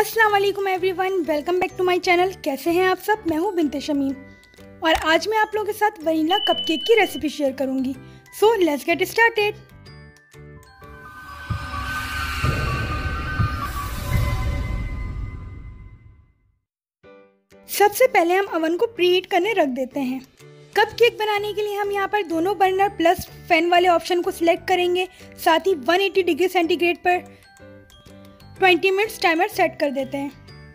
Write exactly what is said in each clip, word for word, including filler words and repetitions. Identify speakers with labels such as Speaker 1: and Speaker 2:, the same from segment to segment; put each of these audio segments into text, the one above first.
Speaker 1: अस्सलाम वालेकुम everyone, welcome back to my channel. कैसे हैं आप सब? मैं हूं बिनते शमीम और आज मैं आप लोगों के साथ वनीला कपकेक की रेसिपी शेयर करूंगी। So let's get started. सबसे पहले हम अवन को प्रीहीट करने रख देते हैं। कपकेक बनाने के लिए हम यहाँ पर दोनों बर्नर प्लस फैन वाले ऑप्शन को सिलेक्ट करेंगे। साथ ही एक सौ अस्सी डिग्री सेंटीग्रेड पर बीस मिनट्स टाइमर सेट कर देते हैं।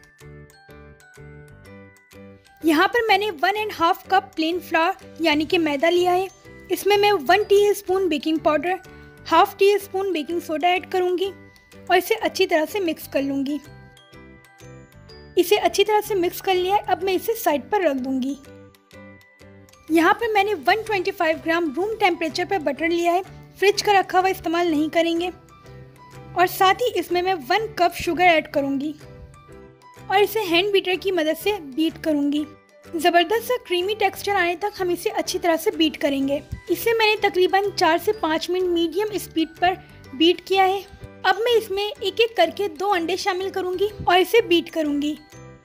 Speaker 1: यहाँ पर मैंने one and half cup plain flour यानी कि मैदा लिया है। इसमें मैं one teaspoon baking powder, half teaspoon baking soda add करूँगी और इसे अच्छी तरह से मिक्स कर लूँगी। इसे अच्छी तरह से मिक्स कर लिया है। अब मैं इसे साइड पर रख दूँगी। यहाँ पर मैंने एक सौ पच्चीस ग्राम रूम टेम्परेचर पर बटर लिया है। फ्रिज का रखा हुआ इस्तेमाल नहीं करेंगे। और साथ ही इसमें मैं वन कप शुगर ऐड करूँगी और इसे हैंड बीटर की मदद से बीट करूँगी। ज़बरदस्त सा क्रीमी टेक्सचर आने तक हम इसे अच्छी तरह से बीट करेंगे। इसे मैंने तकरीबन चार से पाँच मिनट मीडियम स्पीड पर बीट किया है। अब मैं इसमें एक एक करके दो अंडे शामिल करूँगी और इसे बीट करूँगी।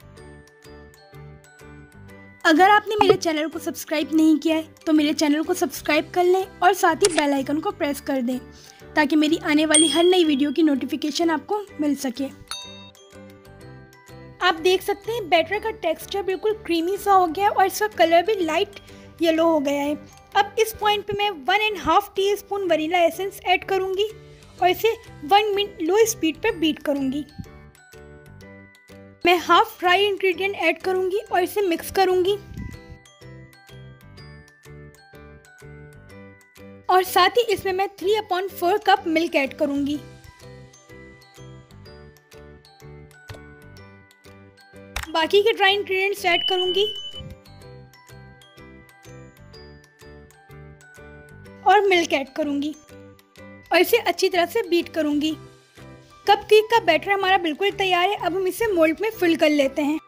Speaker 1: अगर आपने मेरे चैनल को सब्सक्राइब नहीं किया है तो मेरे चैनल को सब्सक्राइब कर लें और साथ ही बेल आइकन को प्रेस कर दें ताकि मेरी आने वाली हर नई वीडियो की नोटिफिकेशन आपको मिल सके। आप देख सकते हैं बैटर का टेक्सचर बिल्कुल क्रीमी सा हो गया है और इसका कलर भी लाइट येलो हो गया है। अब इस पॉइंट पे मैं one and half teaspoon vanilla essence add करूँगी और इसे वन मिनट लो स्पीड पर बीट करूँगी। मैं हाफ फ्राई इंग्रेडिएंट ऐड करूँगी और इसे मिक्स करूँगी और साथ ही इसमें मैं three upon four cup milk add करूँगी। बाकी के ड्राई इंग्रेडिएंट्स ऐड करूँगी और मिल्क ऐड करूँगी और इसे अच्छी तरह से बीट करूँगी। कपकेक का बैटर हमारा बिल्कुल तैयार है। अब हम इसे मोल्ड में फिल कर लेते हैं।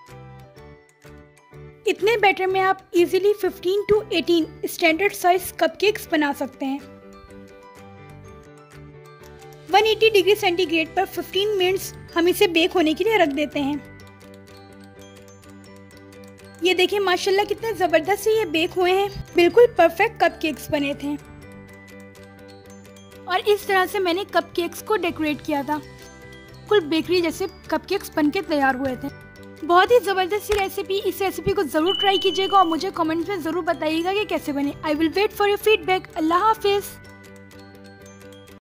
Speaker 1: इतने बैटर में आप easily fifteen to eighteen standard size cupcakes बना सकते हैं। एक सौ अस्सी डिग्री सेंटीग्रेड पर पंद्रह मिनट्स हम इसे बेक होने के लिए रख देते हैं। ये देखिए माशाल्लाह कितने ज़बरदस्त से ये बेक हुए हैं। बिल्कुल परफेक्ट कपकेक्स बने थे और इस तरह से मैंने कपकेक्स को डेकोरेट किया था। बिल्कुल बेकरी जैसे कपकेक्स बनके तैयार हुए थे। बहुत ही ज़बरदस्त सी रेसिपी। इस रेसिपी को ज़रूर ट्राई कीजिएगा और मुझे कमेंट्स में ज़रूर बताइएगा कि कैसे बने। I will wait for your feedback. अल्लाह हाफिज़।